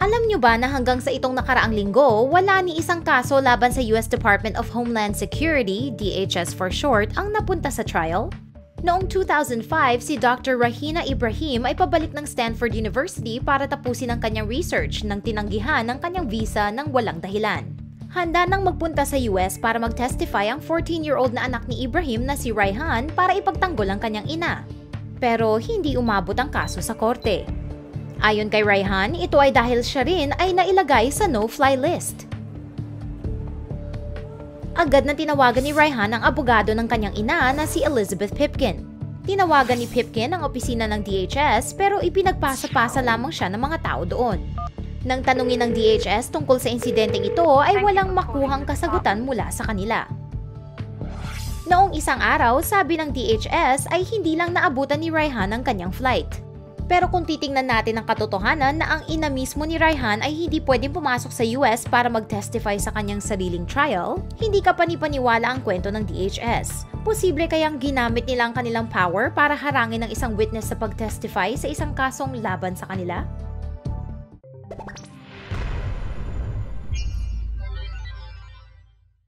Alam nyo ba na hanggang sa itong nakaraang linggo, wala ni isang kaso laban sa US Department of Homeland Security, DHS for short, ang napunta sa trial? Noong 2005, si Dr. Rahina Ibrahim ay pabalik ng Stanford University para tapusin ang kanyang research nang tinanggihan ng kanyang visa ng walang dahilan. Handa nang magpunta sa US para mag-testify ang 14-year-old na anak ni Ibrahim na si Raihan para ipagtanggol ang kanyang ina. Pero hindi umabot ang kaso sa korte. Ayon kay Raihan, ito ay dahil siya rin ay nailagay sa no-fly list. Agad na tinawagan ni Raihan ang abogado ng kanyang ina na si Elizabeth Pipkin. Tinawagan ni Pipkin ang opisina ng DHS pero ipinagpasa-pasa lamang siya ng mga tao doon. Nang tanungin ng DHS tungkol sa insidenteng ito ay walang makuhang kasagutan mula sa kanila. Noong isang araw, sabi ng DHS ay hindi lang naabutan ni Raihan ang kanyang flight. Pero kung titingnan natin ang katotohanan na ang ina mismo ni Raihan ay hindi pwedeng pumasok sa US para mag-testify sa kanyang sariling trial, hindi ka panipaniwala ang kwento ng DHS. Posible kayang ginamit nila ang kanilang power para harangin ang isang witness sa pag-testify sa isang kasong laban sa kanila?